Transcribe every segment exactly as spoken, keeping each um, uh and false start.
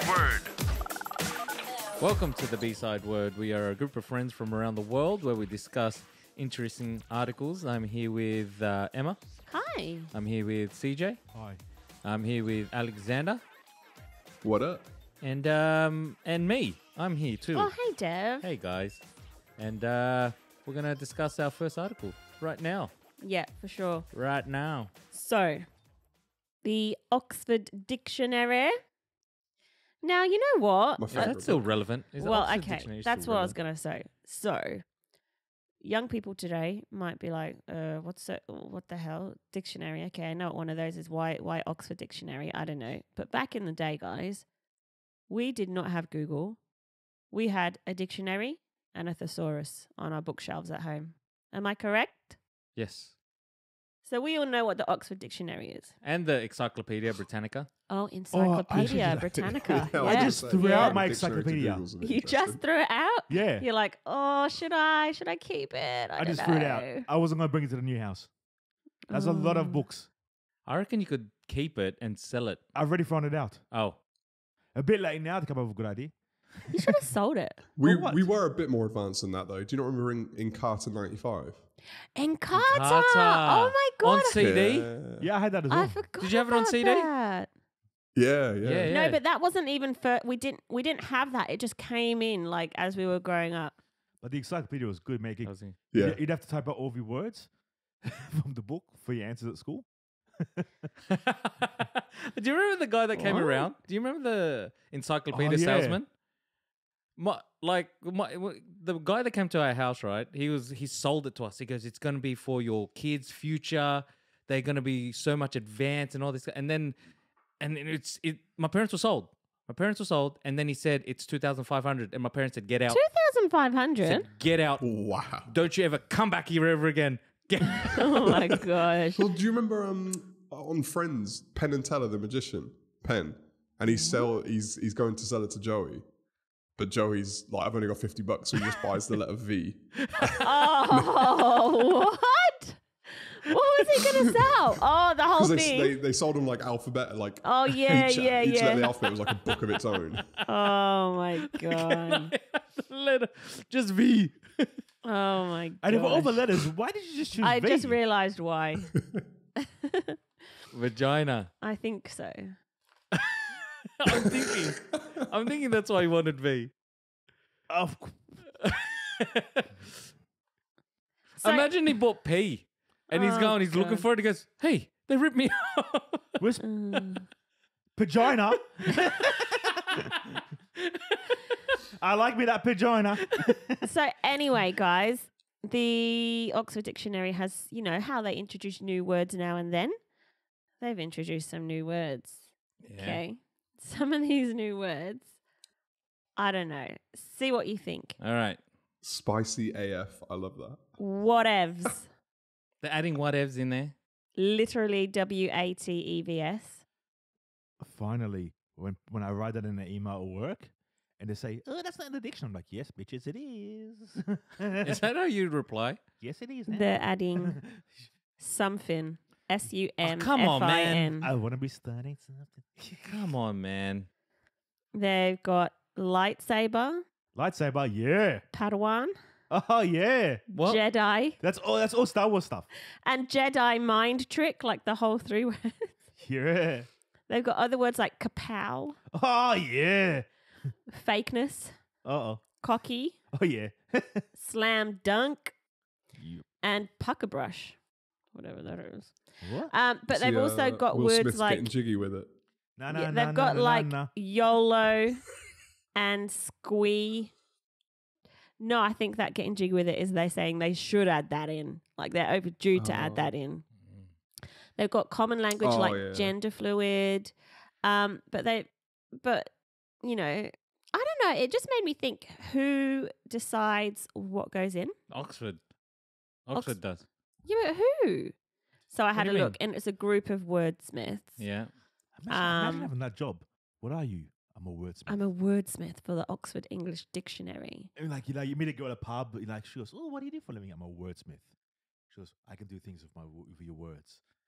Word. Welcome to the B-Side Word. We are a group of friends from around the world where we discuss interesting articles. I'm here with uh, Emma. Hi. I'm here with C J. Hi. I'm here with Alexander. What up? And um and me. I'm here too. Oh, hey, Dev. Hey guys. And uh, we're going to discuss our first article right now. Yeah, for sure. Right now. So, the Oxford Dictionary. Now, you know what? My Is favourite that still book. relevant? Is the Well, Oxford okay, Dictionary that's still what I was relevant? going to say. So, young people today might be like, uh, what's that? What the hell? Dictionary. Okay, I know what one of those is. Why, why Oxford Dictionary? I don't know. But back in the day, guys, we did not have Google. We had a dictionary and a thesaurus on our bookshelves at home. Am I correct? Yes. So we all know what the Oxford Dictionary is. And the Encyclopedia Britannica. Oh, Encyclopedia I- Britannica. Yeah, yeah. I just say, threw Yeah. out my Dictionary to encyclopedia. Google's a bit You just interesting. threw it out? Yeah. You're like, oh, should I? Should I keep it? I, I don't just threw it out. know. I wasn't going to bring it to the new house. That's a lot Oh. of books. I reckon you could keep it and sell it. I've already thrown it out. Oh. A bit late now to come up with a good idea. You should have sold it. We For what? we were a bit more advanced than that though. Do you not remember in, in Carter ninety-five? Encarta. Encarta. Oh my god. On C D? Yeah. Yeah, I had that as I well. forgot. Did you have it on about C D? that. Yeah, yeah. Yeah, yeah. No, but that wasn't even for. We didn't. We didn't have that. It just came in like as we were growing up. But the encyclopedia was good, making. That was it. Yeah. You'd have to type out all of your words from the book for your answers at school. Do you remember the guy that came What? around? Do you remember the encyclopedia Oh, yeah. salesman? My, like my, w- the guy that came to our house, right? He was he sold it to us. He goes, "It's going to be for your kids' future. They're going to be so much advanced and all this." And then, and it's it. My parents were sold. My parents were sold, and then he said it's two thousand five hundred, and my parents said, "Get out." Two thousand five Said, hundred. Get out! Wow. Don't you ever come back here ever again. Get. Oh my gosh. Well, do you remember um on Friends, Penn and Teller, the magician, Penn, and he's sell he's he's going to sell it to Joey, but Joey's like, I've only got fifty bucks, so he just buys the letter V. Oh, what? What was he gonna sell? Oh, the whole Because they, thing. they they sold him like alphabet, like Oh yeah, each, yeah, each yeah. letter of the alphabet was like a book of its own. Oh my god. Letter, just V. Oh my god. And if all the letters, why did you just choose I V? just realized why. Vagina. I think so. I'm thinking. I'm thinking that's why he wanted V. Of c- So- Imagine he bought P, and he's Oh, going, he's looking God. for it. He goes, "Hey, they ripped me off." where's Mm. Pagina? I like me that Pagina. So anyway, guys, the Oxford Dictionary has, you know, how they introduce new words now and then. They've introduced some new words. Okay. Some of these new words, I don't know. See what you think. All right. Spicy A F. I love that. Whatevs. They're adding whatevs in there. Literally W A T E V S. Finally, when when I write that in an email at work, and they say, "Oh, that's not in the dictionary," I'm like, "Yes, bitches, it is." Is that how you reply? Yes, it is. now. They're adding something. S U M F I N. come on, man. I want to be studying something. Come on, man. They've got lightsaber, Lightsaber, yeah. Padawan, Oh yeah. What? Jedi, That's all. That's all Star Wars stuff. and Jedi mind trick, like the whole three words. Yeah. They've got other words like kapow, Oh yeah. fakeness, Uh oh. cocky, Oh yeah. slam dunk, Yep. and pucker brush, whatever that is. What? Um, but they've See, also uh, got Will words Smith's like getting jiggy with it. No, no, yeah, no, they've no, got no, like no. YOLO and squee. No, I think that getting jiggy with it is they saying they should add that in, like they're overdue to add Oh. that in. They've got common language Oh, like yeah. gender fluid, um, but they, but you know, I don't know. It just made me think: who decides what goes in? Oxford. Oxford does. Yeah, but who? So I had do a you look, and it's a group of wordsmiths. Yeah. Imagine, imagine Um, having that job. What are you? I'm a wordsmith. I'm a wordsmith for the Oxford English Dictionary. I mean, like you know, you meet a girl at a pub. You're like, she goes, "Oh, what do you do for a living?" I'm a wordsmith. She goes, "I can do things with my wo- with your words."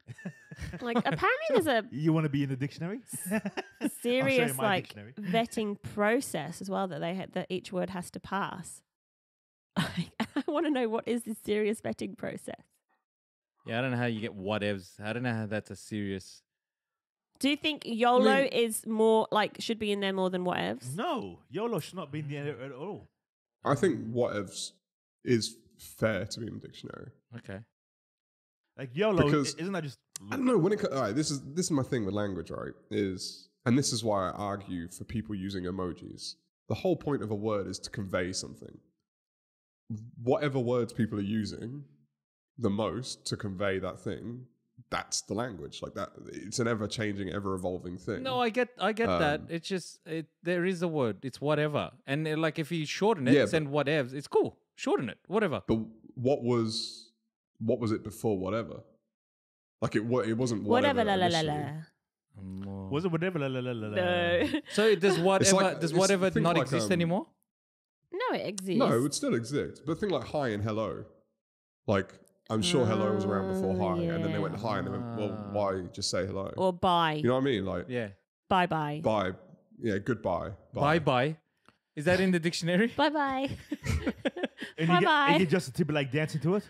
Like apparently there's a You want to be in the dictionary? serious my like dictionary. vetting process as well that they had that each word has to pass. I want to know what is this serious vetting process. Yeah, I don't know how you get Watevs. I don't know how that's a serious. Do you think YOLO I mean- is more like should be in there more than whatevs? No, YOLO should not be in there at all. I think Watevs is fair to be in the dictionary. Okay. Like YOLO, Because- isn't that just? I don't know when it. co- All right, this is this is my thing with language, right? Is and this is why I argue for people using emojis. The whole point of a word is to convey something. Whatever words people are using the most to convey that thing, that's the language. Like that, it's an ever changing, ever evolving thing. No, I get, I get that. Um, It's just it, there is a word. It's whatever, and uh, like if you shorten it, Yeah, send whatevs. It's cool. Shorten it, whatever. But what was what was it before? Whatever. Like it. wa- It wasn't whatever. Whatever, la la la initially. la. Um, uh, Was it whatever? La, la, la, la, la. No, So does whatever like- does it's- whatever think not like, exist um, anymore? no, it exists. No, it would still exist. But think like hi and hello. Like I'm sure hello was around before Oh, hi, and then they went yeah. hi, and they went, well, Ah. why just say hello? Or bye, You know what I mean? Like Yeah. bye bye, bye, yeah, goodbye, Bye bye. Is that in the dictionary? bye bye. And Bye you, get, bye. and you get Justin Timberlake dancing to it.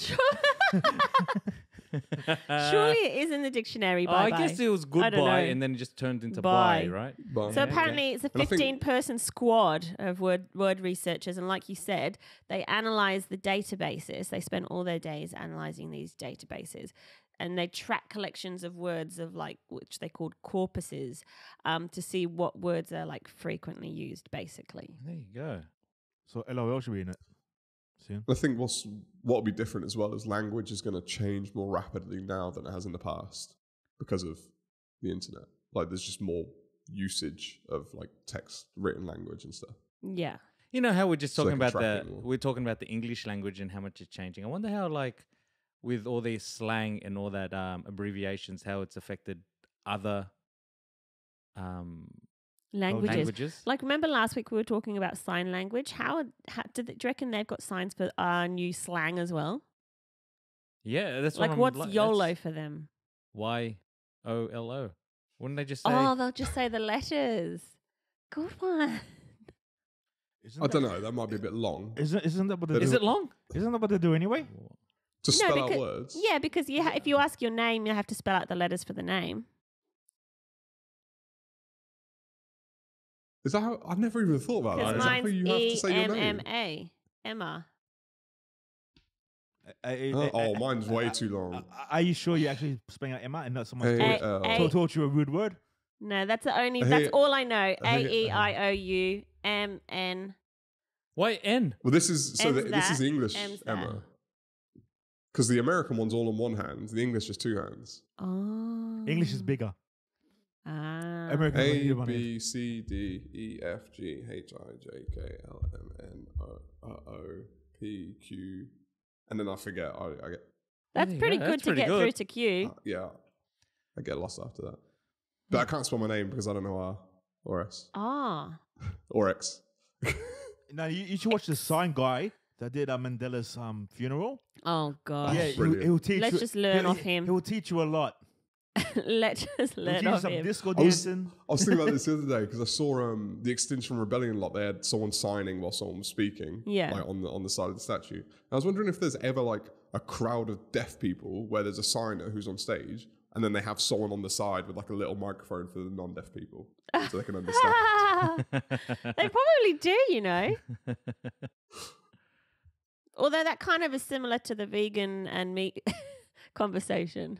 Surely it is in the dictionary. Oh, Bye I bye. guess it was I don't goodbye, know. and then it just turned into Bye. bye, right? Bye. So Yeah, okay. apparently it's a And I think- fifteen-person squad of word word researchers, and like you said, they analyze the databases. They spend all their days analyzing these databases, and they track collections of words of like which they called corpuses, um, to see what words are like frequently used. Basically, There you go. So LOL should be in it soon. I think what's what will be different as well is language is going to change more rapidly now than it has in the past because of the internet. Like there's just more usage of like text, written language and stuff. yeah. You know how we're just So they talking can about track the it more. we're talking about the English language and how much it's changing. I wonder how like with all these slang and all that um, abbreviations, how it's affected other um, Languages. languages. Like, remember last week we were talking about sign language? How, how did they, do you reckon they've got signs for our new slang as well? Yeah, that's what Like, I'm what's like, YOLO that's for them? Y O L O. Wouldn't they just say? Oh, they'll just say the letters. Good one. Isn't I that, don't know. That might be a bit long Isn't, isn't that what they Is do? Is it long? Isn't that what they do anyway? to No, spell out because- words. Yeah, because you ha- if you ask your name, you have to spell out the letters for the name. Is that how? I've never even thought about that. Because Is that how mine's you have to E say your M name? M A. Emma. Uh, uh, Oh, uh, oh, uh, mine's uh, way uh, too long. uh, Are you sure you're actually spelling out Emma and not someone A- taught, L. A- taught, taught you a rude word? No, that's the only. I That's hate- all I know. I A hate- E I O U M N. Why N? Well, this is so. M's The, this is that, the English M's that. Emma, because the American one's all on one hand. The English is two hands. Oh. English is bigger. Ah. American is A only one hand. B C D E F G H I J K L M N O O O P Q, and then I forget. I, I get That's There you pretty go, good that's to pretty get good. through to Q. uh, yeah, I get lost after that. But I can't spell my name because I don't know R or S Ah. or X. Now you, you should watch the sign guy that did uh, Mandela's um funeral. Oh God. yeah, he'll, brilliant. he'll teach Let's you. just learn he'll, off him. He'll teach you a lot. Let's just He'll learn teach you off some him. disco I was- dancing. I was thinking about this the other day because I saw um, the Extinction Rebellion lot. They had someone signing while someone was speaking, Yeah. like on the on the side of the statue. And I was wondering if there's ever like a crowd of deaf people where there's a signer who's on stage, and then they have someone on the side with like a little microphone for the non-deaf people, so they can understand. They probably do, you know. Although that kind of is similar to the vegan and meat conversation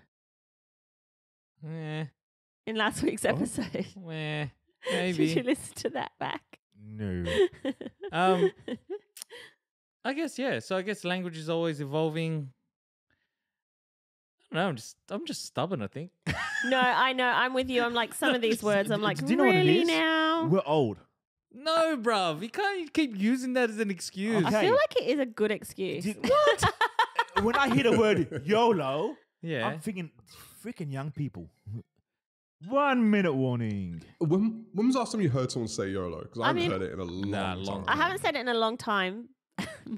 Eh, in last week's episode. eh, Did you maybe. listen to that back? No. um, I guess yeah. So I guess language is always evolving. I don't know. I'm just I'm just stubborn. I think. No, I know. I'm with you. I'm like some of these words. I'm Do- like, do you know what it really is? now? We're old. No, bruv. You can't keep using that as an excuse. I Okay. feel like it is a good excuse. Did- what? When I hear the word YOLO, Yeah. I'm thinking freaking young people. One minute warning. when, when was the last time you heard someone say YOLO? Because I I haven't mean- heard it in a long, Nah, time. long I haven't said it in a long time.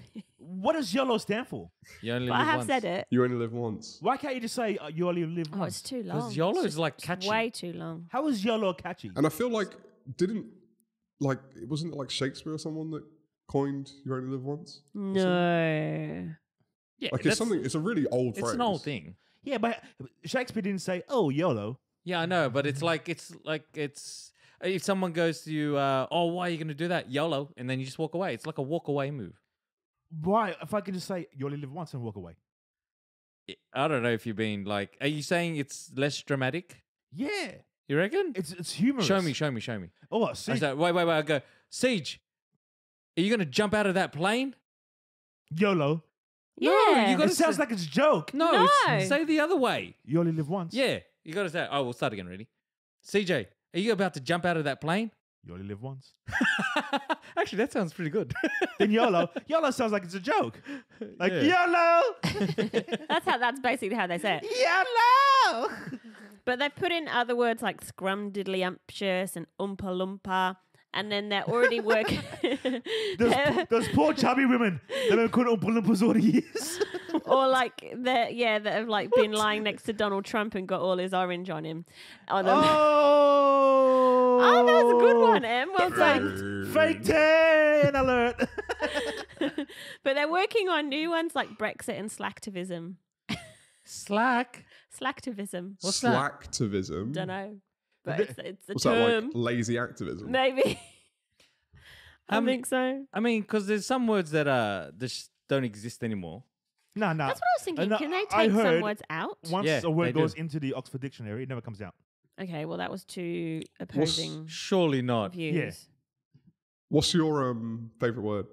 What does YOLO stand for? You only But I live have once. said it. You only live once. Why can't you just say uh, you only live Oh, once? it's too long. Because YOLO It's is just- like it's catchy. way too long. How is YOLO catchy? And I feel like didn't like it wasn't it like Shakespeare or someone that coined "you only live once"? No. Yeah, Like that's- it's something. It's a really old It's phrase. an old thing. Yeah, but Shakespeare didn't say, "Oh, YOLO." Yeah, I know, but it's like it's like it's if someone goes to you, uh, oh, why are you going to do that? YOLO, and then you just walk away. It's like a walk away move. Why? If I can just say, "You only live once," and walk away. I don't know if you're being like, are you saying it's less dramatic? Yeah, You reckon? it's it's humorous. Show me, show me, show me. Oh, I see, say, wait, wait, wait. I go, Siege, are you going to jump out of that plane? YOLO. Yeah. No, you It gotta sounds say- like it's a joke. No, No. It's, say the other way. You only live once. Yeah, you got to say, oh, we'll start again, ready? C J, are you about to jump out of that plane? You only live once. Actually, that sounds pretty good. Then YOLO. YOLO sounds like it's a joke. Like Yeah. YOLO. That's how. That's basically how they say it. YOLO. But they've put in other words like scrumdiddlyumptious and oompa loompa, and then they're already working. Those, those poor chubby women that have couldn't pull up all the years. or like they're yeah that have like been lying next to Donald Trump and got all his orange on him. On them. Oh, Oh, that was a good one, Em. Well done. Fake tan alert. But they're working on new ones like Brexit and slacktivism. Slack. Slacktivism. What's that? Slacktivism. Don't know, but Th- it's it's a What's that term. like? Lazy activism. Maybe. I Um, think so. I mean, because there's some words that uh just don't exist anymore. no, no. That's what I was thinking. no, Can they I take some heard words out? Once Yeah, a word they do. goes into the Oxford Dictionary, it never comes out. Okay, well that was two opposing Surely not. views. What's your um favorite word?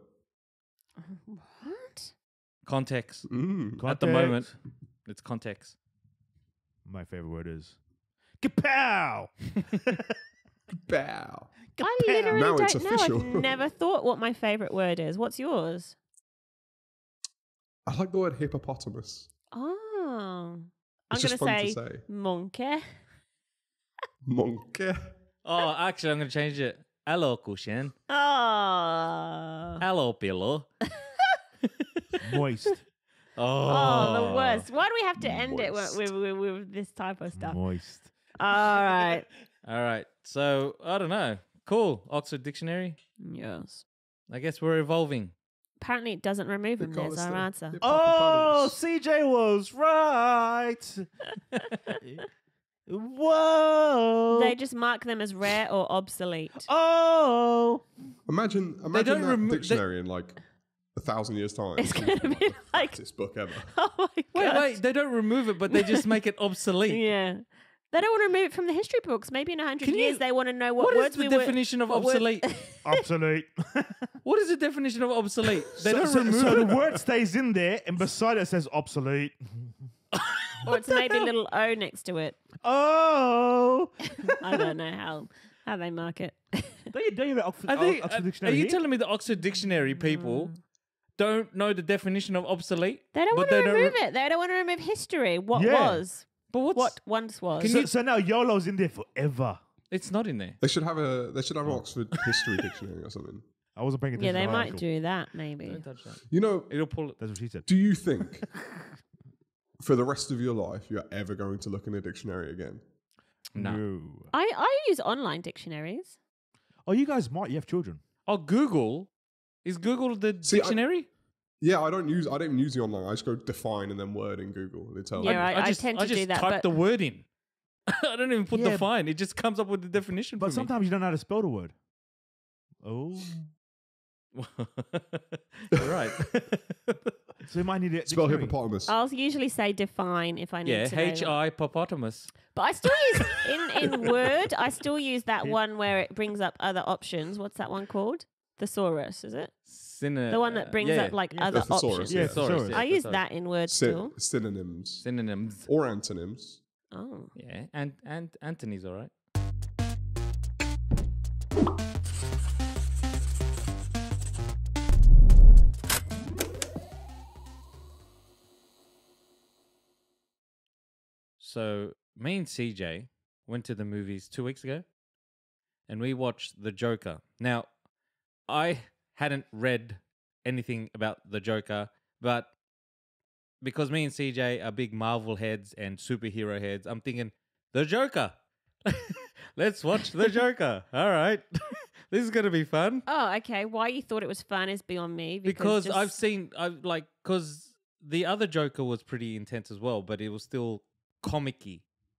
What? Context. Mm. At the Context. moment, it's context. My favorite word is kapow. Bow. I literally Now don't it's know. official. I've never thought what my favorite word is. What's yours? I like the word hippopotamus. Oh, I'm It's gonna just fun say, to say. monkey. Monkey. Oh, actually, I'm going to change it. Hello, cushion. Oh. Hello, pillow. Moist. Oh, Oh, the worst. Why do we have to end it with, Moist. with, with, with this type of stuff? Moist. All right. All right. So, I don't know. Cool. Oxford Dictionary. Yes. I guess we're evolving. Apparently, it doesn't remove him. There's our answer. Oh, C J was right. Whoa. They just mark them as rare or obsolete. oh. Imagine, imagine don't that remo- they- dictionary in like a thousand years' time. It's gonna gonna be like- this book ever. Oh my Wait, god. wait. They don't remove it, but they just make it obsolete. Yeah. They don't want to remove it from the history books. Maybe in a hundred Can years you- they want to know what, What words is the we definition were, of what word- obsolete? Obsolete. What is the definition of obsolete? They so, don't so, remove so it. the word stays in there, and beside it says obsolete. or it's maybe a little O next to it. Oh. I don't know how how they mark it. Don't you, don't you have Oxford, I think, Oxford uh, are Dictionary you here? telling me the Oxford Dictionary people don't know the definition of obsolete? They don't But want to they don't remove re- it. They don't want to remove history. What Yeah. was? But what's, What once was? Can so, you- so now YOLO's in there forever. It's not in there. They should have a. They should have an Oxford history dictionary or something. I wasn't paying yeah, attention. they to the might article. do that maybe. Don't touch that. You know, It'll pull it. That's what she said. do you think for the rest of your life you're ever going to look in a dictionary again? No. I, I use online dictionaries. Oh, you guys might. You have children. Oh, Google. Is Google the See, I- dictionary? Yeah, I don't use. I don't use the online. I just go define and then word in Google. And it tells Yeah, me. I- just, tend I to just do that, type but- the word in. I don't even put Yeah, the fine. It just comes up with the definition But for sometimes you don't know how to spell the word. Oh. me. right. So you might need a Spell dictionary. hippopotamus. I'll usually say define if I need yeah, to know H that. I hippopotamus. But I still use in, in Word. I still use that one where it brings up other options. What's that one called? Thesaurus, is it? Syno- The one that brings yeah, up like Yeah. other The thesaurus, options. yeah. Yeah, thesaurus, thesaurus. yeah, I use thesaurus. that in Word Syn- still. synonyms synonyms. or antonyms. Oh. Yeah, and and Anthony's all right. So me and C J went to the movies two weeks ago, and we watched The Joker. Now, I hadn't read anything about the Joker, but because me and C J are big Marvel heads and superhero heads, I'm thinking the Joker. Let's watch the Joker. All right, this is gonna be fun. Oh, okay. Why you thought it was fun is beyond me. Because just- I've seen, I've like, because the other Joker was pretty intense as well, but it was still comic-y.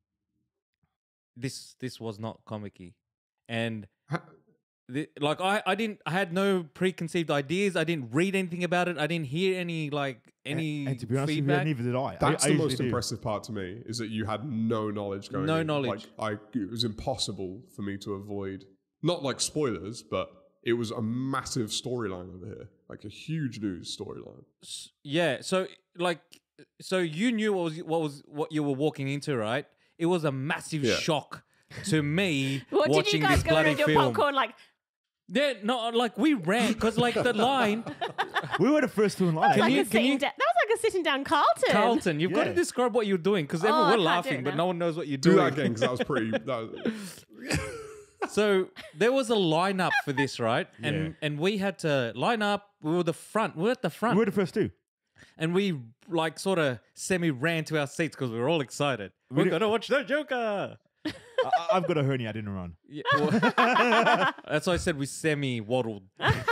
This this was not comic-y, and the, like I, I didn't, I had no preconceived ideas. I didn't read anything about it. I didn't hear any like any and, and to be honest feedback. with you, neither did I. That's I, I the most usually do. impressive part to me is that you had no knowledge going. No in. knowledge. Like I, it was impossible for me to avoid. Not like spoilers, but it was a massive storyline over here, like a huge news storyline. S- yeah, so like, so you knew what was what was what you were walking into, right? It was a massive Yeah. shock to me what did watching you guys this go bloody with your film. popcorn like? Yeah, no, like we ran because like the line, We were the first two in line. That was, like you- a can sitting you- da- that was like a sitting down Carlton. Carlton, you've got to Yeah. describe what you're doing because Oh, everyone I we're can't do laughing, it but now. no one knows what you're Do doing. that again because that was pretty. That was, So there was a lineup for this, right? Yeah. And and we had to line up. We were the front. We were at the front, We were the first two. and we like sort of semi ran to our seats because we were all excited. We We're did- gonna watch the Joker. I, I- I've got a hernia. I didn't run. Yeah, well, that's why I said we semi waddled.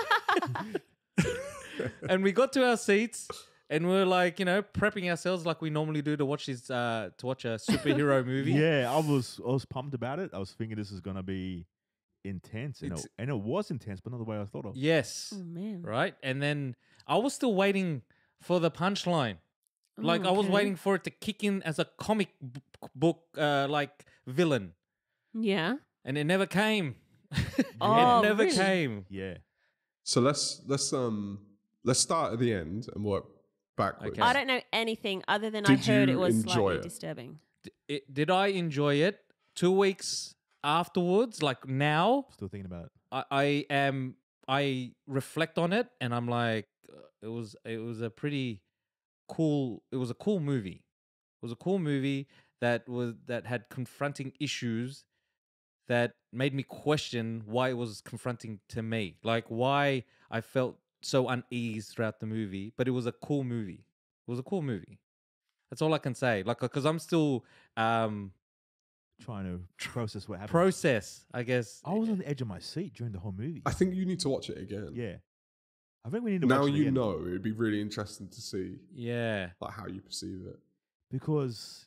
And we got to our seats, and we are like, you know, prepping ourselves like we normally do to watch this, uh, to watch a superhero movie. Yeah, I was I was pumped about it. I was thinking this is gonna be intense, and It's- it, and it was intense, but not the way I thought of. Yes. Oh man. Right. And then I was still waiting for the punchline. Like Oh, I was okay. waiting for it to kick in as a comic b- book, uh, like villain, Yeah. and it never came. Oh, it never really? came. Yeah, so let's let's um let's start at the end and work backwards. Okay. I don't know anything other than I Did heard you it was enjoy slightly it? disturbing. D- it- did I enjoy it? Two weeks afterwards, like now, still thinking about it. I, I am. I reflect on it, and I'm like, uh, it was. It was a pretty cool. It was a cool movie. It was a cool movie that was that had confronting issues that made me question why it was confronting to me, like why I felt so unease throughout the movie. But it was a cool movie. It was a cool movie. That's all I can say. Like, because I'm still um Trying to process what happened. process, I guess. I was on the edge of my seat during the whole movie. I think you need to watch it again. Yeah, I think we need to Now watch it you again know. It'd be really interesting to see Yeah. like how you perceive it. because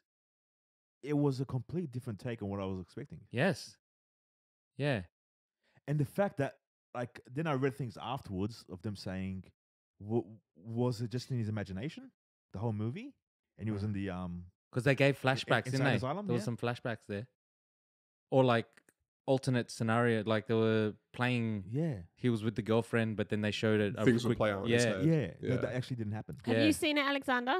it was a complete different take on what I was expecting. Yes. Yeah. And the fact that, like, then I read things afterwards of them saying, w- was it just in his imagination, the whole movie? And he was in the um. Because they gave flashbacks, didn't Insane they? Asylum, There was yeah. some flashbacks there. Or like alternate scenario, like they were playing. Yeah, He was with the girlfriend, but then they showed it. a Things would quick- play out in Yeah. his head. yeah, Yeah. No, that actually didn't happen. Have Yeah. you seen it, Alexander?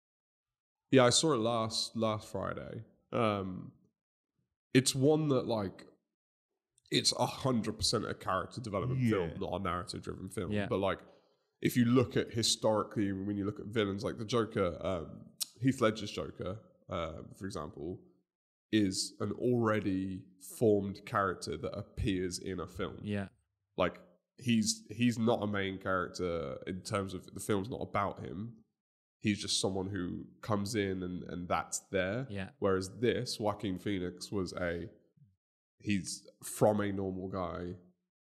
Yeah, I saw it last last Friday. Um, it's one that like it's a hundred percent a character development Yeah. film, not a narrative driven film. Yeah. But like, if you look at historically, when you look at villains, like the Joker, um, Heath Ledger's Joker, uh, for example, is an already formed character that appears in a film. Yeah. Like he's he's not a main character in terms of the film's not about him. He's just someone who comes in and, and that's there. Yeah. Whereas this, Joaquin Phoenix was a he's from a normal guy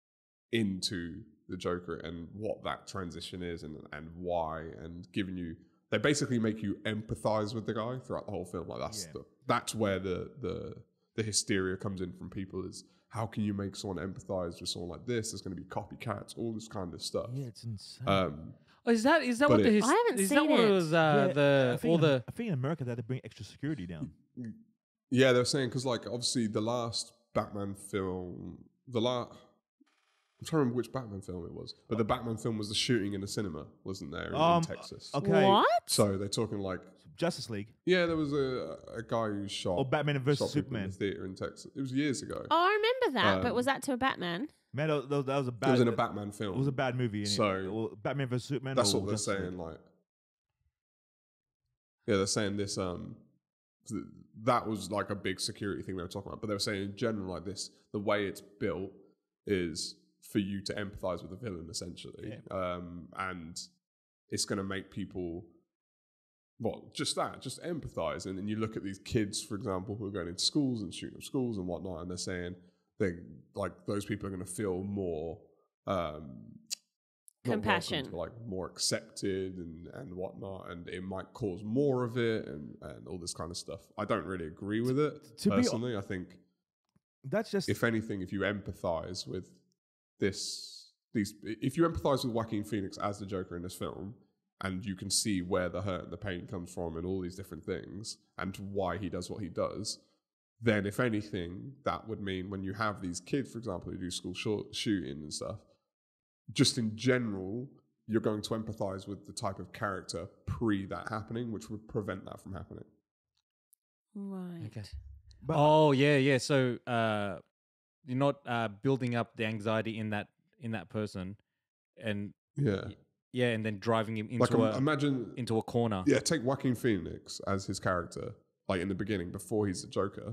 into the Joker and what that transition is and and why and giving you they basically make you empathize with the guy throughout the whole film. Like that's Yeah. the that's where the the the hysteria comes in from people is how can you make someone empathize with someone like this? There's going to be copycats, all this kind of stuff. Yeah, it's insane. Um, Oh, is that is that But what the it- his, I haven't is that seen what it it. was? Uh, Yeah, the I think all in, the I think in America they had to bring extra security down. yeah, they were saying because like obviously the last Batman film, the last. I'm trying to remember which Batman film it was, but the Batman film was the shooting in the cinema, wasn't there in, in Um, Texas? Okay, What? So they're talking like, Justice League yeah, there was a a guy who shot or Batman versus shot people in Superman. the theater in Texas. It was years ago. Oh, I remember that. but Um, was that to a Batman? Man, that was, that was a bad. it was in a Batman film. It was a bad movie. innit? So- Or Batman versus Superman. That's or what they're Justice League. saying. Like, yeah, they're saying this. Um, th- that was like a big security thing they were talking about. But they were saying in general, like this, the way it's built is for you to empathize with the villain, essentially. Yeah. Um, and it's going to make people, well, just that, just empathize. And then you look at these kids, for example, who are going into schools and shooting up schools and whatnot, and they're saying they like those people are going to feel more um, not Compassion. welcomed, but, like more accepted and, and whatnot, and it might cause more of it and, and all this kind of stuff. I don't really agree with it To be- personally. I think That's just if anything, if you empathize with this, these, if you empathize with Joaquin Phoenix as the Joker in this film, and you can see where the hurt and the pain comes from and all these different things and why he does what he does, then if anything, that would mean when you have these kids, for example, who do school short shooting and stuff, just in general, you're going to empathize with the type of character pre that happening, which would prevent that from happening. Right. Okay. But- oh yeah, yeah. So uh, you're not uh, building up the anxiety in that in that person, and Yeah. yeah, and then driving him into Like, um, a imagine, into a corner. yeah, take Joaquin Phoenix as his character, like in the beginning, before he's the Joker.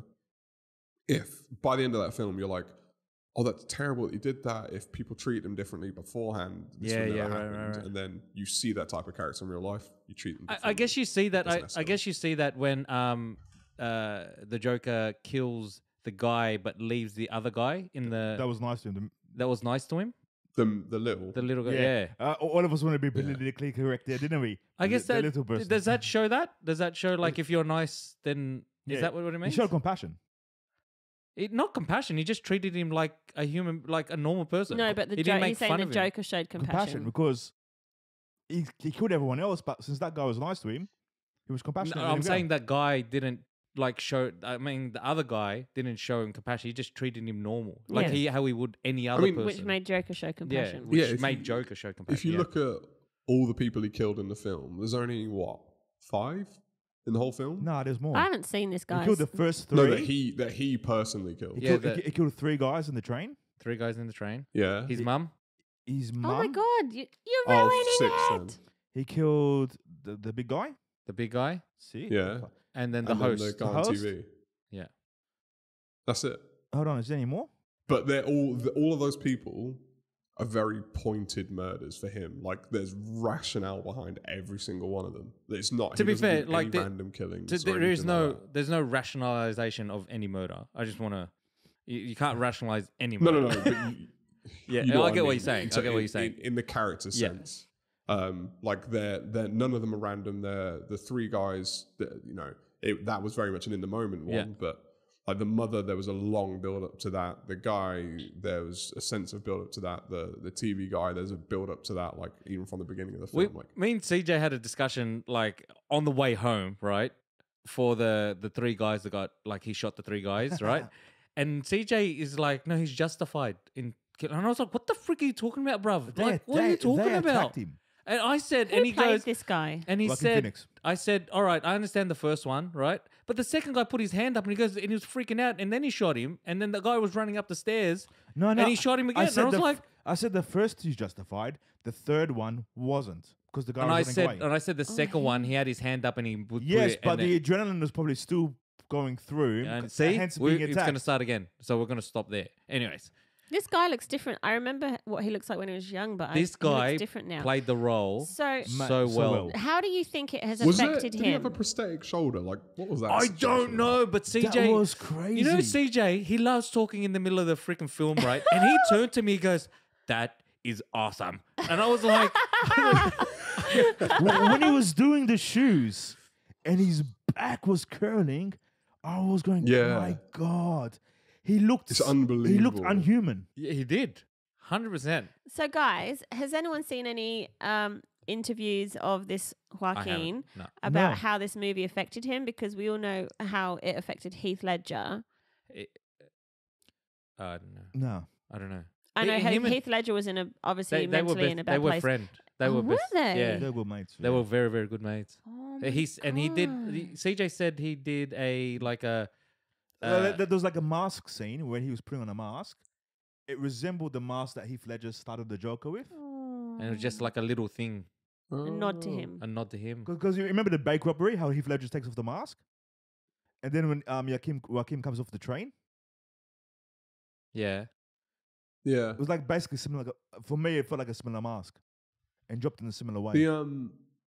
If by the end of that film, you're like, oh, that's terrible that you did that. If people treat him differently beforehand, this Yeah, would never yeah, right, happened. right, right. And then you see that type of character in real life, you treat them I, differently. I guess you see that. Doesn't I, I necessarily- guess you see that when um uh the Joker kills the guy but leaves the other guy in the that was nice to him. that was nice to him. the, the little. The little guy. The- Yeah. Uh, all of us want to be Yeah. politically correct there, didn't we? I The- guess the that little d- person. does that show that? Does that show like if you're nice, then Yeah. is that what, what it He means? showed compassion. It, not compassion. He just treated him like a human, like a normal person. No, but the he jo- didn't make he's saying fun the of him. Joker showed Compassion, compassion. because he, he killed everyone else, but since that guy was nice to him, he was No, compassionate. I'm saying that guy didn't like show. I mean, the other guy didn't show him compassion. He just treated him normal, like Yeah. he how he would any other mean- person. Which made Joker show yeah, compassion. which Yeah, if made you- Joker show compassion. If you yeah. look at all the people he killed in the film, there's only, what, five in the whole film? No, there's more. I haven't seen this, He guys. killed the first three. No, that he, that he personally killed. he, Yeah, killed, the- he, he killed three guys in the train. three guys in the train, Yeah. his He- mum, His oh mum. my god, you, you're Oh, ruining six it. then. He killed the, the big guy. the big guy, See. Yeah. and then the and host. then the guy The on host? T V. Yeah. That's it. Hold on, is there any more? But they're all, the, all of those people are very pointed murders for him. Like, there's rationale behind every single one of them. It's not, To he be doesn't fair, do like any the- random killings. So or there is anything no, like that. there's no rationalization of any murder. I just want to. You, you can't rationalize any No, murder. no, no. But you, Yeah, you know I what get what mean. you're saying. I So get what in- you're saying. In, in the character Yeah. sense, um, like they're they're none of them are random. They're the three guys that, you know, it, that was very much an in the moment one. Yeah. But like the mother, there was a long build up to that. The guy, there was a sense of build up to that. The the T V guy, there's a build up to that. Like even from the beginning of the We, film. Like me and C J had a discussion like on the way home, right? For the the three guys that got like he shot the three guys, right? And C J is like, no, he's justified in. kill-" And I was like, what the frick are you talking about, bruv? They- Like, what are they- you talking they about? attacked him. And I said, Who and he played goes, this guy? and he Joaquin said, Phoenix. I said, all right, I understand the first one, right? But the second guy put his hand up and he goes, and he was freaking out, and then he shot him, and then the guy was running up the stairs, No, no. and he shot him again. And I was the, f- like, I said the first two justified. The third one wasn't because the guy and was I running said, away. and I said the second one, he had his hand up and he would put Yes, it, but and the adrenaline was probably still going through him. And c- see, hence we- being it's going to attacked. start again. So we're going to stop there. Anyways, This guy looks different. I remember what he looks like when he was young, but I, this he looks guy different now. played the role so, Ma- so so well. well. how do you think it has was it? affected Did he have a him? prosthetic shoulder? Like what was that? I situation don't like? know, but C J, That was crazy. you know, C J, he loves talking in the middle of the freaking film, right? And he turned to me, he goes, "That is awesome," and I was like, when, when he was doing the shoes and his back was curling, I was going, Yeah. "Oh my god, he looked It's s- He looked unbelievable. unhuman." yeah, "He did, hundred percent." So, guys, has anyone seen any um, interviews of this Joaquin No, about No. how this movie affected him? Because we all know how it affected Heath Ledger. It- I don't know. No, I don't know. I He- know how him and- Heath Ledger was in a obviously They, they were mentally best, in a they bad were place. friend. They Oh, were were best. they? Yeah, they were mates. they yeah. were very very good mates. Oh Uh, my He's and he did. God. the- C J said he did a like a. Uh, Uh, there, there was like a mask scene when he was putting on a mask. It resembled the mask that Heath Ledger started the Joker with. Oh. and it was just like a little thing, a nod to Oh. him. a nod to him. Because you remember the bank robbery, how Heath Ledger takes off the mask? And then when um, Joaquin, Joaquin comes off the train, Yeah, Yeah. It was like basically similar. Like a, for me, it felt like a similar mask, and dropped in a similar way. The um,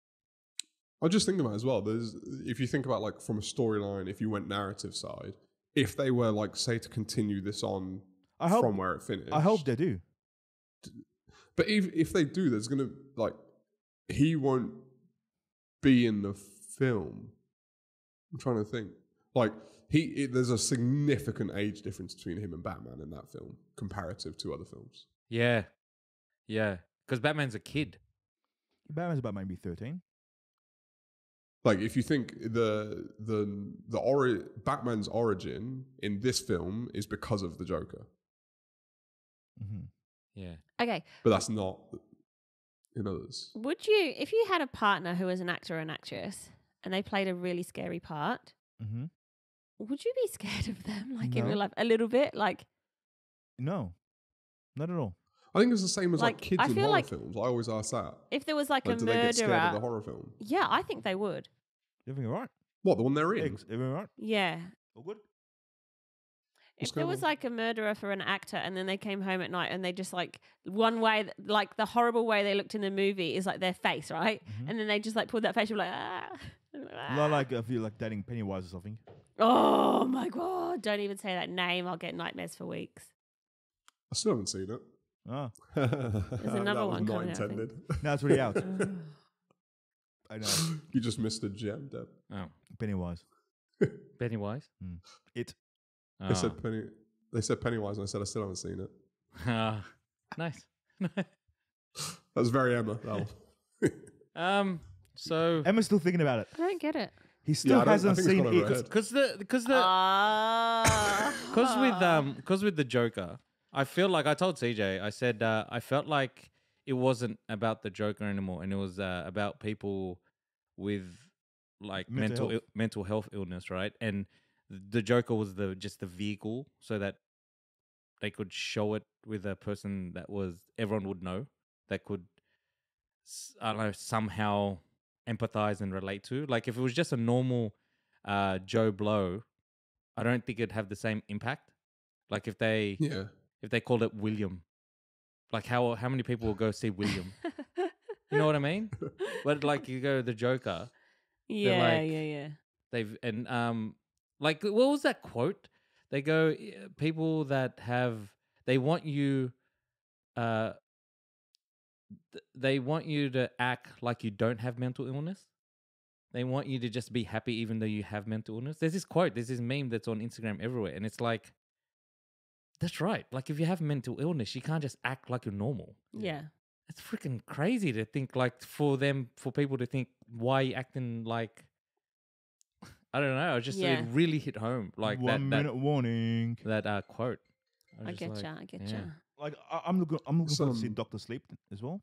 I just think about it as well. There's if you think about like from a storyline, if you went narrative side, if they were like say to continue this on I hope, from where it finished, I hope they do. But if if they do, there's gonna like he won't be in the film. I'm trying to think. Like he, it, there's a significant age difference between him and Batman in that film, comparative to other films. Yeah, yeah. Because Batman's a kid. Batman's about maybe thirteen. Like if you think the the the ori- Batman's origin in this film is because of the Joker, Mm-hmm. Yeah. Okay. but that's not in others. Would you, if you had a partner who was an actor or an actress and they played a really scary part, Mm-hmm. would you be scared of them? Like in No. real life, a little bit? Like, No, not at all. I think it's the same as like, Like, kids I in feel horror like- films. I always ask that. if there was like, Like, a do they get scared of the murderer. horror film? Yeah, I think they would. Everything all right? What, the one they're in? Eggs, everything all right? Yeah. All good? What's If there going was on? like a murderer for an actor and then they came home at night and they just like one way, th- like the horrible way they looked in the movie is like their face, right? Mhm. And then they just like pulled that face, you're like, ah. Not like if you're like dating Pennywise or something. Oh my God. Don't even say that name. I'll get nightmares for weeks. I still haven't seen it. Ah, There's another that was one not coming out, I think. intended. now it's already out. I know. You just missed a gem, Deb. Oh, Pennywise. Pennywise. It. Oh. They said Penny. They said Pennywise, and I said I still haven't seen it. Ah, nice. That was very Emma. That one. um. So Emma's still thinking about it. I don't get it. He still I don't- I hasn't think it's seen gone over it. her head. because the because the Ah. Because with um, because with the Joker, I feel like I told C J, I said uh, I felt like it wasn't about the Joker anymore, and it was uh, about people with like Mental mental health. il- mental health illness, right? And the Joker was the just the vehicle so that they could show it with a person that was everyone would know that could s- I don't know somehow empathize and relate to. Like if it was just a normal uh, Joe Blow, I don't think it'd have the same impact. Like if they Yeah. if they called it William, like how how many people will go see William? You know what I mean? But like you go the Joker, yeah, like- yeah, yeah. they've and um like what was that quote? They go "Eh, people that have they want you uh th- they want you to act like you don't have mental illness. They want you to just be happy even though you have mental illness. There's this quote, there's this meme that's on Instagram everywhere, and it's like, that's right. Like if you have mental illness, you can't just act like you're normal. Yeah. It's freaking crazy to think like for them, for people to think, why are you acting like, I don't know. It just Yeah. it really hit home. Like One that, minute warning. that, that uh, quote. was I just get like, ya, I get yeah. ya. Like I, I'm looking, I'm looking forward to see Some- Doctor Sleep as well.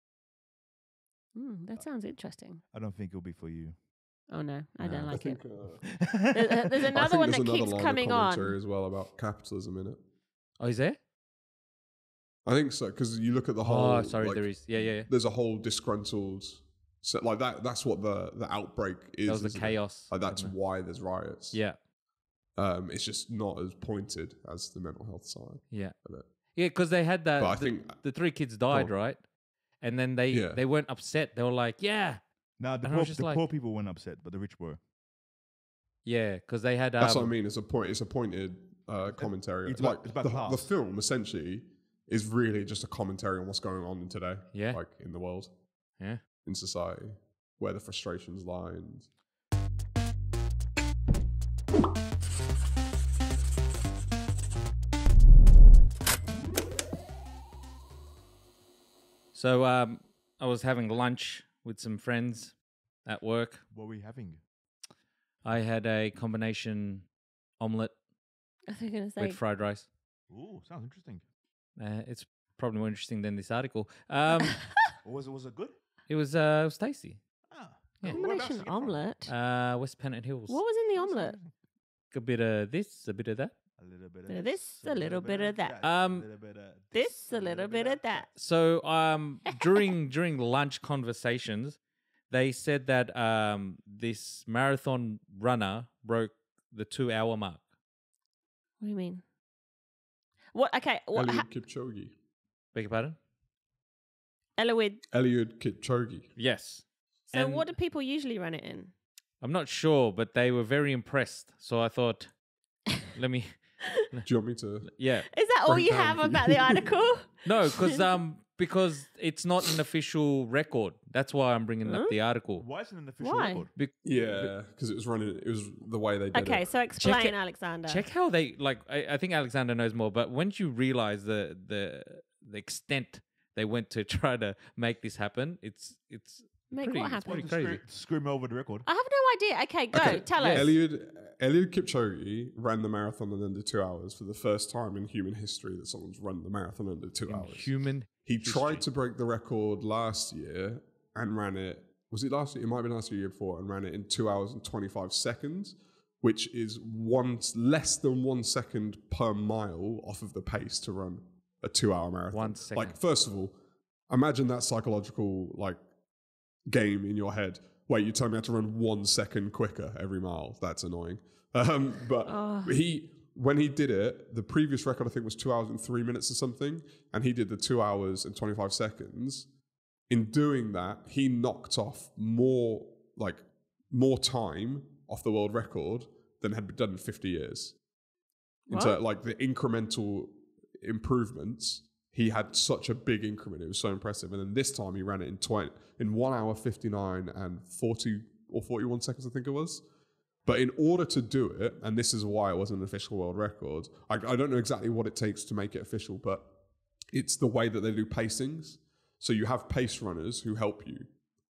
Mm, that sounds interesting. I don't think it'll be for you. Oh no, I No. don't I like I think, it. uh, There- uh, There's I another think one there's that another keeps line of coming on. commentary as well about capitalism in it. Oh, is there? I think so because you look at the whole. Oh, sorry, like, there is. Yeah, yeah, yeah. There's a whole disgruntled. So like that. That's what the the outbreak is. That was the isn't it? chaos. Like that's wasn't it? why there's riots. Yeah, Um, it's just not as pointed as the mental health side yeah, of it. yeah. Because they had that. But I the, think the three kids died, on. right? And then they Yeah. they weren't upset. They were like, yeah, Now the And I poor, was just the like- poor people weren't upset, but the rich were. yeah, because they had. Um, that's what I mean. It's a point. It's a pointed uh, commentary. it's like about- it's about the, class. the film essentially is really just a commentary on what's going on in today. Yeah. like in the world, Yeah. in society, where the frustrations lie. And So um, I was having lunch with some friends at work. What were we having? I had a combination omelette I was going to say, with fried rice. Ooh, sounds interesting. Uh, it's probably more interesting than this article. Um, Or was it was it good? it was uh, it was tasty. Ah, Yeah. cool. Whereabouts combination did you get it from? omelette. Uh, West Pennant Hills. What was in the Sounds omelette? interesting. A bit of this, a bit of that. A little bit of Bit of this, a little bit of that. Um, a little bit of This, a little bit of that. So um, during during lunch conversations, they said that um, this marathon runner broke the two hour mark. What do you mean? What? Okay. What? Eliud Ha- Kipchoge. Beg your pardon? Eliud. Eliud Kipchoge. Yes. So And what do people usually run it in? I'm not sure, but they were very impressed. So I thought, let me, Do you want me to? yeah. Is that all Break you down have for you. about the article? No, because um, because it's not an official record. That's why I'm bringing Huh? up the article. Why isn't it an official Why? record? Be- Yeah, because it was running. It was the way they did Okay, it. so explain, it- Alexander. Check how they like. I, I think Alexander knows more, but once you realize the the the extent they went to try to make this happen, it's it's Make pretty, what it's pretty happen? crazy. Screw, screw over the record. I have no idea. Okay, go. Okay, Tell yeah. us. Eliud Eliud Kipchoge ran the marathon in under two hours for the first time in human history that someone's run the marathon under two In hours. human. He history. tried to break the record last year and ran it. Was it last year? It might have been last year, year before, and ran it in two hours and twenty-five seconds, which is one less than one second per mile off of the pace to run a two-hour marathon. One second. Like, first of all, imagine that psychological like game in your head. Wait, you tell me I have to run one second quicker every mile? That's annoying. Um, but Oh. he, when he did it, the previous record I think was two hours and three minutes or something, and he did the two hours and twenty-five seconds. In doing that, he knocked off more like more time off the world record than had been done in fifty years. Into What? like the incremental improvements, he had such a big increment. It was so impressive. And then this time he ran it in twenty in one hour fifty-nine and forty or forty-one seconds, I think it was. But in order to do it, and this is why it wasn't an official world record, I, I don't know exactly what it takes to make it official, but it's the way that they do pacings. So you have pace runners who help you.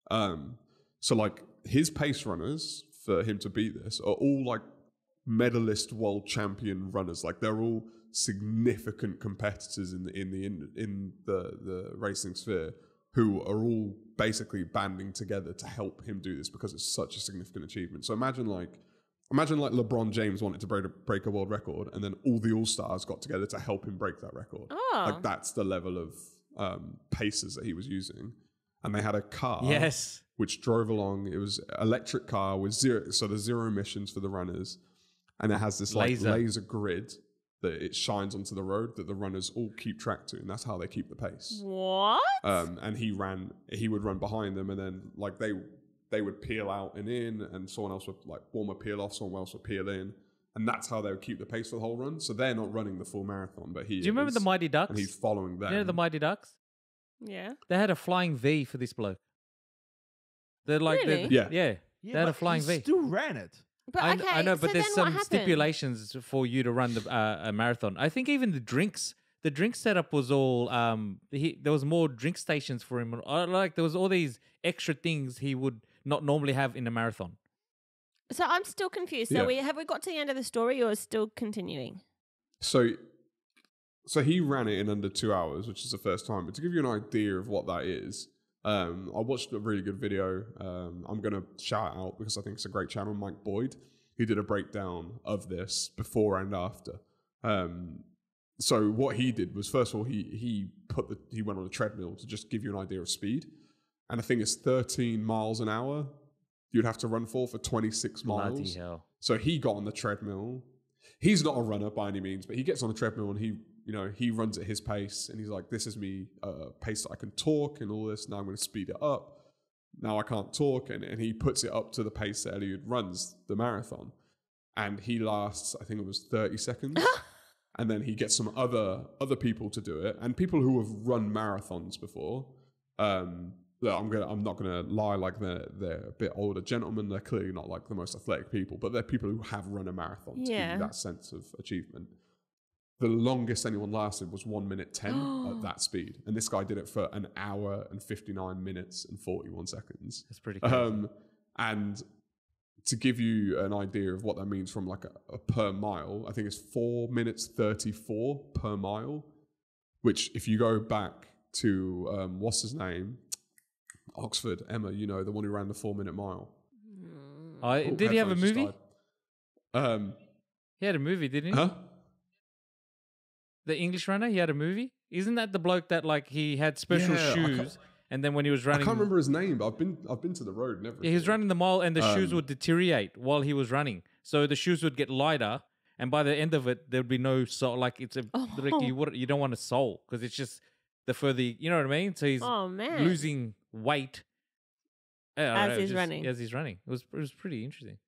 Um, so like his pace runners for him to beat this are all like medalist world champion runners. Like they're all significant competitors in the in the in, in the the racing sphere who are all basically banding together to help him do this because it's such a significant achievement. So imagine like imagine like LeBron James wanted to break a, break a world record, and then all the all-stars got together to help him break that record. Oh. Like that's the level of um, paces that he was using. And they had a car Yes. which drove along. It was an electric car with zero, so there's zero emissions for the runners. And it has this like Laser. laser grid that it shines onto the road that the runners all keep track to, and that's how they keep the pace. What? Um, and he ran, he would run behind them, and then like they they would peel out and in, and someone else would like one would peel off, someone else would peel in, and that's how they would keep the pace for the whole run. So they're not running the full marathon, but he. Do you remember is, the Mighty Ducks? And he's following them. You know the Mighty Ducks? Yeah. They had a flying V for this bloke. They're like, they're- Really? Yeah. yeah. Yeah, They had a but flying he V. still ran it. But I, okay, I know, so but there's then what some happened? stipulations for you to run the uh, a marathon. I think even the drinks, the drink setup was all. Um, he, there was more drink stations for him. Uh, Like there was all these extra things he would not normally have in a marathon. So I'm still confused. So Yeah. we have we got to the end of the story, or is still continuing? So, so he ran it in under two hours, which is the first time. But to give you an idea of what that is, um, I watched a really good video. Um, I'm going to shout out because I think it's a great channel, Mike Boyd, who did a breakdown of this before and after. Um, so what he did was, first of all, he he put the he went on a treadmill to just give you an idea of speed, and I think it's thirteen miles an hour you'd have to run for for twenty-six miles. Bloody hell! So he got on the treadmill. He's not a runner by any means, but he gets on the treadmill and he, you know, he runs at his pace, and he's like, "This is me, uh, pace that I can talk and all this. Now I'm going to speed it up. Now I can't talk," and and he puts it up to the pace that Eliud runs the marathon, and he lasts, I think it was thirty seconds, and then he gets some other other people to do it, and people who have run marathons before. Um, Look, I'm gonna. I'm not gonna lie. Like they're they're a bit older gentlemen. They're clearly not like the most athletic people, but they're people who have run a marathon to give Yeah. you that sense of achievement. The longest anyone lasted was one minute ten at that speed, and this guy did it for an hour and fifty nine minutes and forty one seconds. That's pretty crazy. Um, and to give you an idea of what that means from like a, a per mile, I think it's four minutes thirty four per mile. Which, if you go back to um, what's his name? Oxford, Emma, you know, the one who ran the four minute mile. Oh, Oh, did he have a headphones just movie? died. Um, He had a movie, didn't he? huh? The English runner. He had a movie. Isn't that the bloke that like he had special Yeah, I can't- shoes, and then when he was I running, can't remember his name, but I've been I've been to the road and everything. yeah, he was running the mile, and the shoes Um, would deteriorate while he was running. So the shoes would get lighter, and by the end of it, there'd be no soul. Like it's a Oh. like you would you don't want a soul because it's just the further you know what I mean. So he's Oh man. losing weight I don't As know, he's just- running. As he's running, it was it was pretty interesting.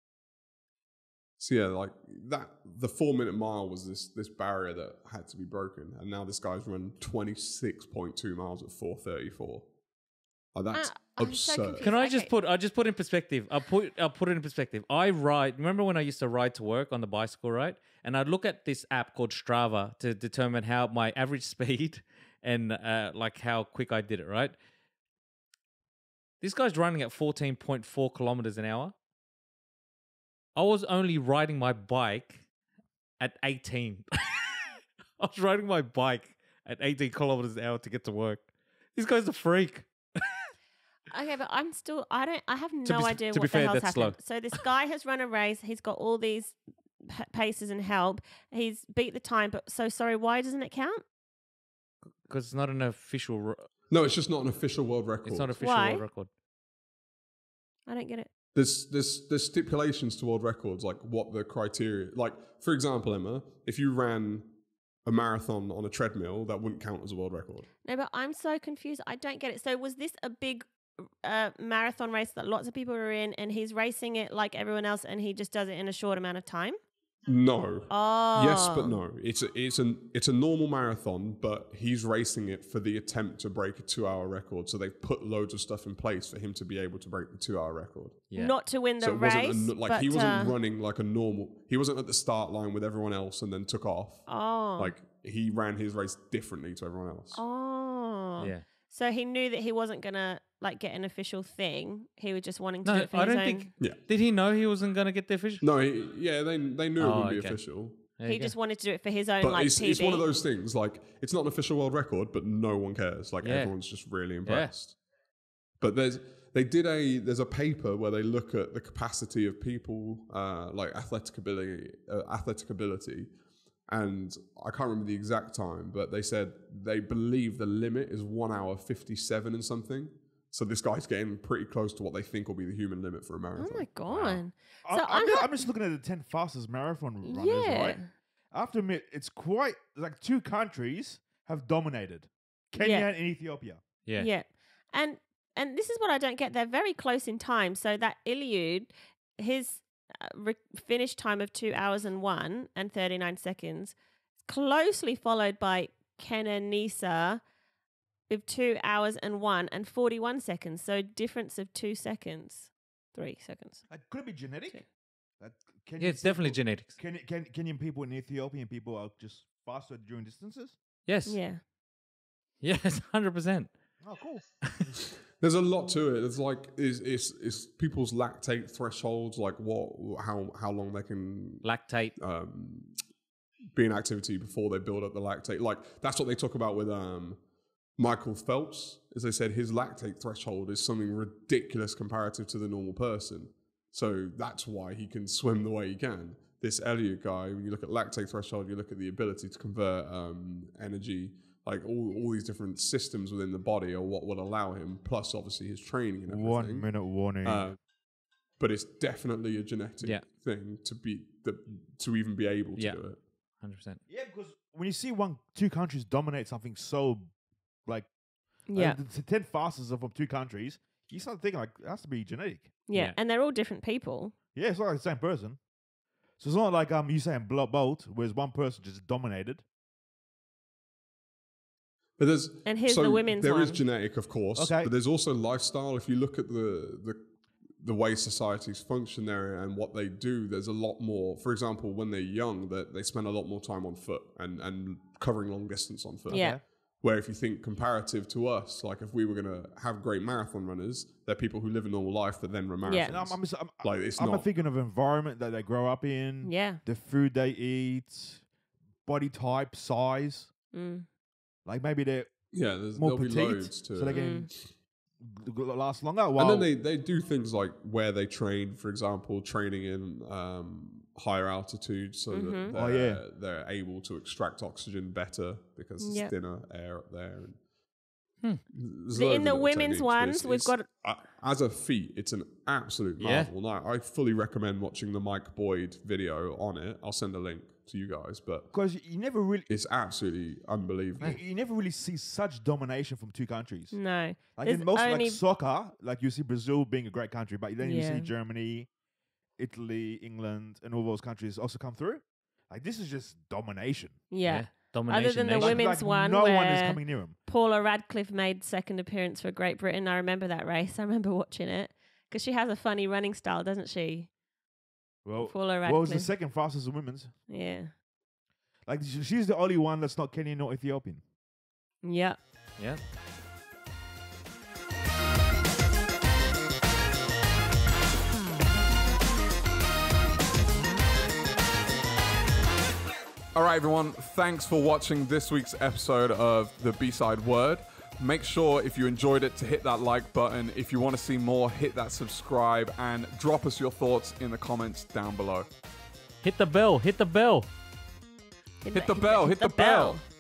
So yeah, like that, the four minute mile was this this barrier that had to be broken, and now this guy's run twenty six point two miles at four thirty four. Like that's Uh, I'm so absurd. confused. Can I just Okay. put I just put in perspective? I'll put I'll put it in perspective. I ride. Remember when I used to ride to work on the bicycle, right? And I'd look at this app called Strava to determine how my average speed and uh, like how quick I did it, right? This guy's running at fourteen point four kilometers an hour. I was only riding my bike at eighteen. I was riding my bike at eighteen kilometers an hour to get to work. This guy's a freak. Okay, but I'm still. I don't. I have To no be- idea to be what the fair, hell's that's happened. slow. So this guy has run a race. He's got all these p- paces and help. He's beat the time. But so sorry. Why doesn't it count? Because it's not an official. ro- No, it's just not an official world record. It's not an official Why? world record. I don't get it. There's, there's, there's stipulations to world records, like what the criteria. Like, for example, Emma, if you ran a marathon on a treadmill, that wouldn't count as a world record. No, but I'm so confused. I don't get it. So was this a big uh, marathon race that lots of people were in, and he's racing it like everyone else, and he just does it in a short amount of time? No. Oh, Yes, but no. It's a, it's an it's a normal marathon, but he's racing it for the attempt to break a two-hour record. So they've put loads of stuff in place for him to be able to break the two-hour record. Yeah. Not to win the so it race, wasn't a, like but he wasn't uh, running like a normal. He wasn't at the start line with everyone else and then took off. Oh, Like he ran his race differently to everyone else. oh, Yeah. So he knew that he wasn't gonna like get an official thing. He was just wanting to No, do it for I his don't own. think. Yeah. Did he know he wasn't going to get the official? No, he, yeah, they they knew it Oh, wouldn't be okay. official. There He you go. just wanted to do it for his own But like it's, P B. it's one of those things, like, it's not an official world record, but no one cares. Like, Yeah. everyone's just really impressed. But there's, they did a, there's a paper where they look at the capacity of people, uh, like athletic ability, uh, athletic ability. And I can't remember the exact time, but they said they believe the limit is one hour fifty-seven and something. So this guy's getting pretty close to what they think will be the human limit for a marathon. Oh my god! I, So I'm, I'm just, not- I'm just looking at the ten fastest marathon runners, Yeah. right? I have to admit, it's quite like two countries have dominated: Kenya Yeah. and Ethiopia. Yeah. Yeah. And and this is what I don't get. They're very close in time. So that Iliud, his uh, re- finish time of two hours and one and thirty-nine seconds, closely followed by Kenenisa with two hours and one and forty-one seconds. So difference of two seconds, three seconds. Like, could it be genetic? Two. Like, Kenyan Yeah, it's definitely people- genetics. Ken, Ken, Kenyan people and Ethiopian people are just faster during distances. Yes. Yeah. Yes, one hundred percent. Oh, cool. There's a lot to it. It's like it's, it's it's people's lactate thresholds, like what how how long they can Lactate. um, be in activity before they build up the lactate. Like that's what they talk about with um, Michael Phelps. As they said, his lactate threshold is something ridiculous comparative to the normal person. So that's why he can swim the way he can. This Elliot guy, when you look at lactate threshold, you look at the ability to convert um, energy. Like all, all these different systems within the body are what will allow him, plus obviously his training and everything. One minute warning. Uh, but it's definitely a genetic Yeah. thing to be the, to even be able to Yeah. do it. one hundred percent. yeah, because when you see one, two countries dominate something so, like, Yeah. uh, the ten fastest are from two countries, you start thinking like it has to be genetic. yeah. Yeah. And they're all different people. Yeah, it's not like the same person. So it's not like um you saying Blood Bolt, whereas one person just dominated. But there's And here's so the women's There is one. genetic, of course, Okay. but there's also lifestyle. If you look at the the the way societies function there and what they do, there's a lot more. For example, when they're young, that they spend a lot more time on foot and and covering long distance on foot. Yeah. Okay? Where if you think comparative to us, like if we were going to have great marathon runners, they're people who live a normal life that then run marathons. Yeah. And I'm, I'm, just- I'm, Like it's I'm not. thinking of environment that they grow up in, Yeah. the food they eat, body type, size. Mm. Like maybe they're yeah, there's, more there'll be petite, loads to so they it. can g- g- last longer. While And then they, they do things like where they train, for example, training in um, higher altitude so Mhm. that they're, Oh, yeah. they're able to extract oxygen better because it's Yep. thinner air up there. And There's The- loads in of the little women's techniques, but ones, it's- we've it's- got- uh, as a feat, it's an absolute Yeah. marvel. Like, I fully recommend watching the Mike Boyd video on it. I'll send a link to you guys, but Because you never really, it's absolutely unbelievable. you, you never really see such domination from two countries. No. Like There's in most only- like soccer, like you see Brazil being a great country, but then you Yeah. see Germany, Italy, England, and all those countries also come through. Like this is just domination. Yeah. Domination. than the nation. Like, women's like one no one is where- coming near him. Paula Radcliffe made second appearance for Great Britain. I remember that race. I remember watching it because she has a funny running style, doesn't she? Well, Paula what was the Radcliffe. second fastest women's? Yeah. Like sh- she's the only one that's not Kenyan or Ethiopian. Yeah. Yeah. All right, everyone. Thanks for watching this week's episode of The B-Side Word. Make sure if you enjoyed it to hit that like button. If you want to see more, hit that subscribe and drop us your thoughts in the comments down below. Hit the bell. Hit the bell. Hit the bell, hit the bell.